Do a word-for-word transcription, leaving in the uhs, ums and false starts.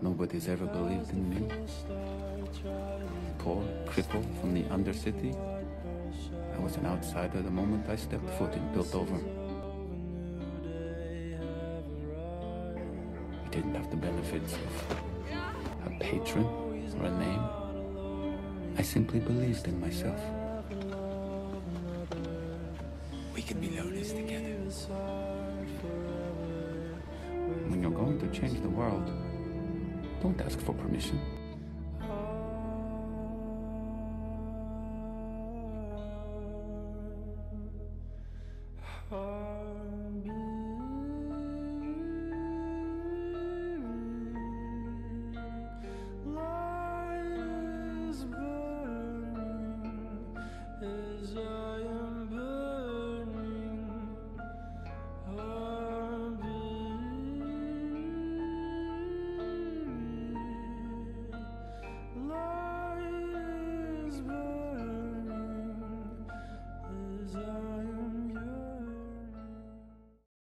Nobody's ever believed in me. Poor, crippled from the Undercity. I was an outsider the moment I stepped foot in Piltover. We didn't have the benefits of a patron or a name. I simply believed in myself. We can be loners together. When you're going to change the world, don't ask for permission. Light is burning as I am